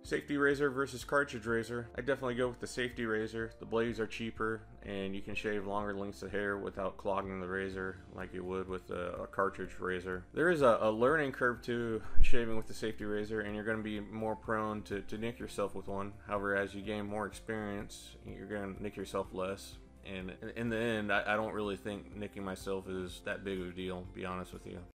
Safety razor versus cartridge razor. I definitely go with the safety razor. The blades are cheaper and you can shave longer lengths of hair without clogging the razor like you would with a cartridge razor. There is a learning curve to shaving with the safety razor, and you're going to be more prone to nick yourself with one. However, as you gain more experience, you're going to nick yourself less. And in the end, I don't really think nicking myself is that big of a deal, to be honest with you.